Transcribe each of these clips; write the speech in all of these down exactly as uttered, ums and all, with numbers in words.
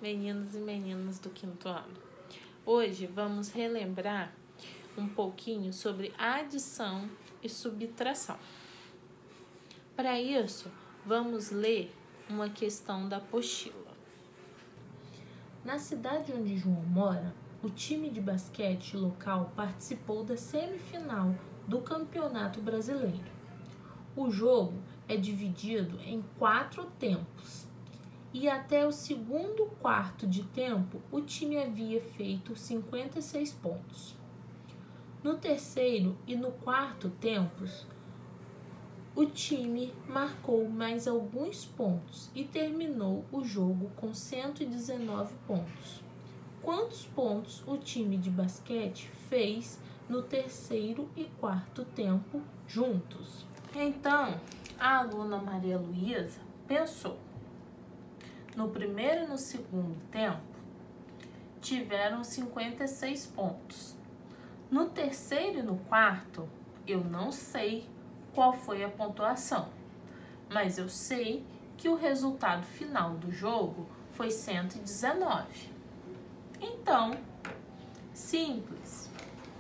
meninos e meninas do quinto ano. Hoje vamos relembrar um pouquinho sobre adição e subtração. Para isso, vamos ler uma questão da apostila. Na cidade onde João mora, o time de basquete local participou da semifinal do Campeonato Brasileiro. O jogo é dividido em quatro tempos e até o segundo quarto de tempo o time havia feito cinquenta e seis pontos. No terceiro e no quarto tempos, o time marcou mais alguns pontos e terminou o jogo com cento e dezenove pontos. Quantos pontos o time de basquete fez no terceiro e quarto tempo juntos? Então, a aluna Maria Luísa pensou. No primeiro e no segundo tempo, tiveram cinquenta e seis pontos. No terceiro e no quarto, eu não sei qual foi a pontuação, mas eu sei que o resultado final do jogo foi cento e dezenove. Então, simples.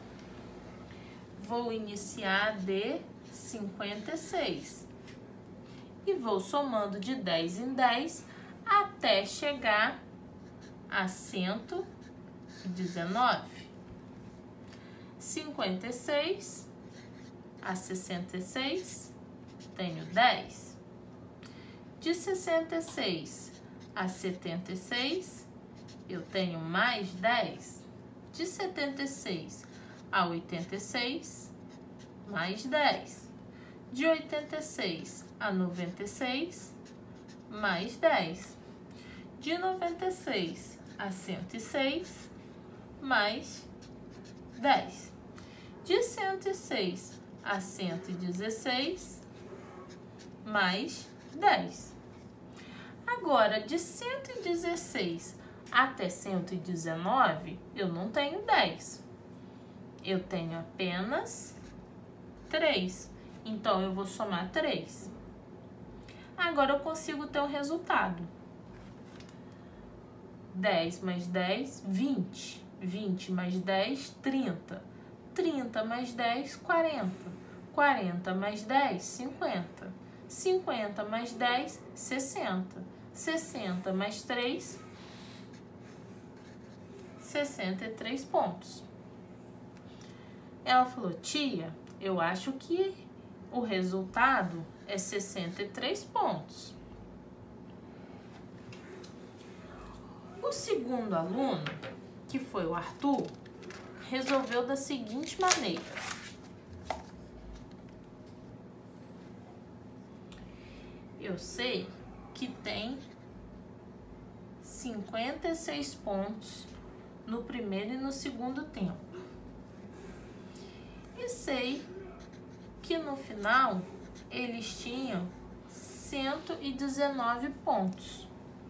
Vou iniciar de cinquenta e seis e vou somando de dez em dez até chegar a cento e dezenove. cinquenta e seis a sessenta e seis, tenho dez. De sessenta e seis a setenta e seis, eu tenho mais dez. De setenta e seis a oitenta e seis, mais dez. De oitenta e seis a noventa e seis, mais dez. De noventa e seis a cento e seis, mais dez. De cento e seis a cento e dezesseis, mais dez. Agora, de cento e dezesseis até cento e dezenove, eu não tenho dez. Eu tenho apenas três. Então, eu vou somar três. Agora, eu consigo ter o resultado. dez mais dez, vinte. vinte mais dez, trinta. trinta mais dez, quarenta. quarenta mais dez, cinquenta. cinquenta mais dez, sessenta. sessenta mais três, sessenta e três pontos. Ela falou, tia, eu acho que o resultado é sessenta e três pontos. O segundo aluno, que foi o Arthur, resolveu da seguinte maneira. Eu sei que tem cinquenta e seis pontos no primeiro e no segundo tempo. E sei que no final eles tinham cento e dezenove pontos.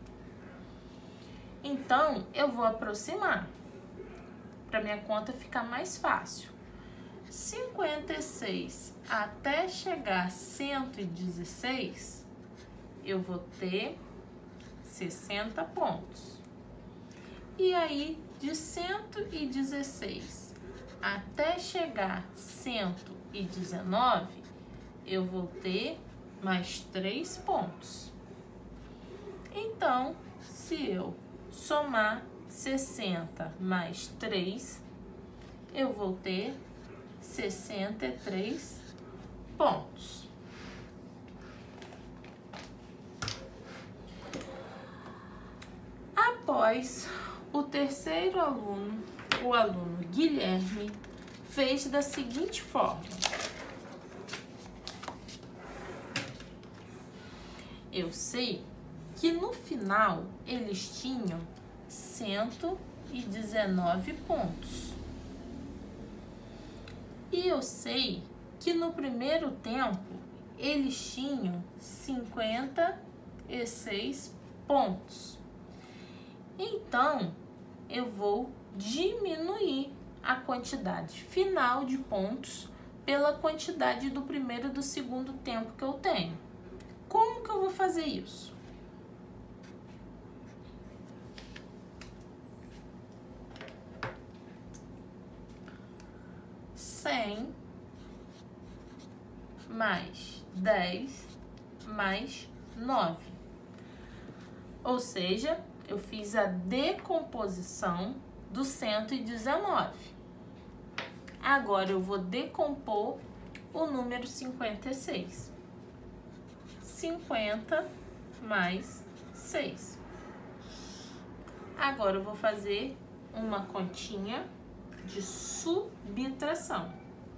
Então, eu vou aproximar, para minha conta ficar mais fácil. cinquenta e seis até chegar a cento e dezesseis, eu vou ter sessenta pontos. E aí, de cento e dezesseis até chegar a cento e dezenove, eu vou ter mais três pontos. Então, se eu somar sessenta mais três, eu vou ter sessenta e três pontos. Após o terceiro aluno, o aluno Guilherme, fez da seguinte forma. Eu sei que no final eles tinham cento e dezenove pontos. E eu sei que no primeiro tempo eles tinham cinquenta e seis pontos. Então, eu vou diminuir a quantidade final de pontos pela quantidade do primeiro e do segundo tempo que eu tenho. Como que eu vou fazer isso? cem mais dez mais nove. Ou seja, eu fiz a decomposição do cento e dezenove. Agora eu vou decompor o número cinquenta e seis. cinquenta mais seis. Agora eu vou fazer uma continha de subtração.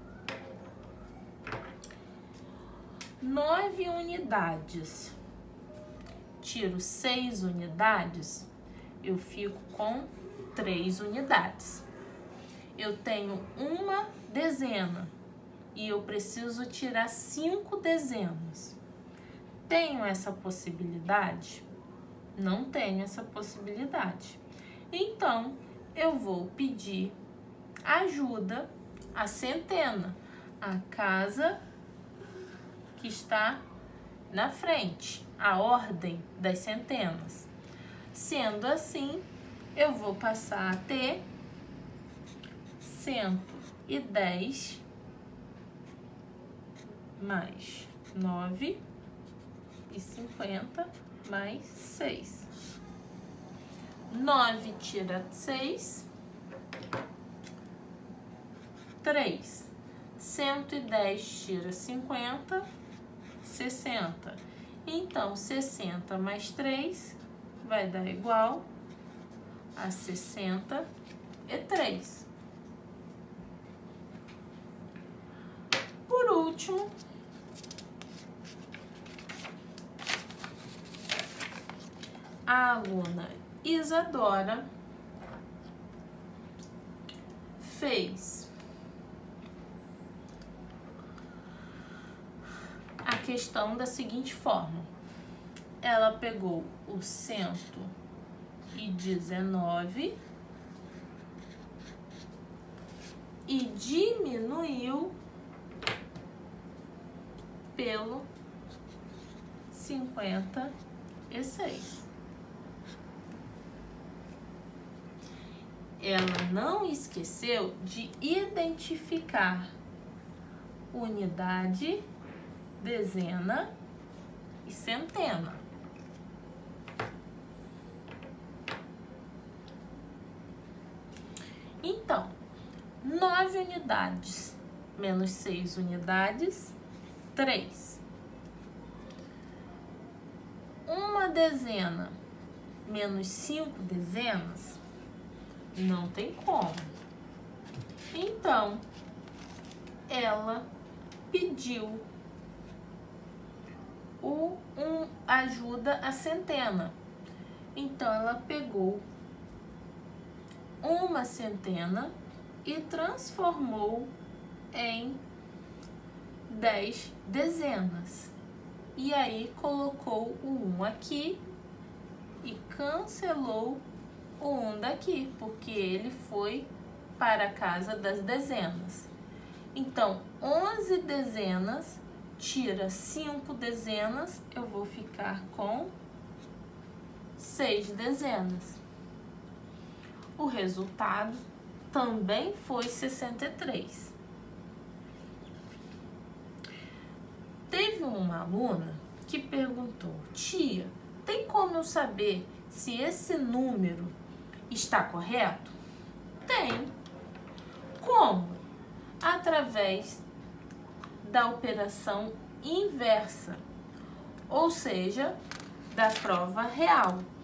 nove unidades. Tiro seis unidades, eu fico com três unidades. Eu tenho uma dezena e eu preciso tirar cinco dezenas. Tenho essa possibilidade? Não tenho essa possibilidade. Então, eu vou pedir ajuda à centena, a casa que está na frente, a ordem das centenas. Sendo assim, eu vou passar a ter cento e dez mais nove e cinquenta mais seis. nove tira seis, três. cento e dez tira cinquenta, sessenta. Então, sessenta mais três vai dar igual a sessenta e três. Por último, a aluna Isadora fez a questão da seguinte forma. Ela pegou o cento e dezenove e diminuiu pelo cinquenta e seis. Ela não esqueceu de identificar unidade, dezena e centena. Então, nove unidades menos seis unidades, três. Uma dezena menos cinco dezenas, não tem como. Então, ela pediu o, um, ajuda à centena. Então, ela pegou uma centena e transformou em dez dezenas. E aí, colocou o um aqui e cancelou o um daqui, porque ele foi para a casa das dezenas. Então, onze dezenas tira cinco dezenas, eu vou ficar com seis dezenas. O resultado também foi sessenta e três. Teve uma aluna que perguntou: tia, tem como eu saber se esse número está correto? Tem. Como? Através da operação inversa, ou seja, da prova real.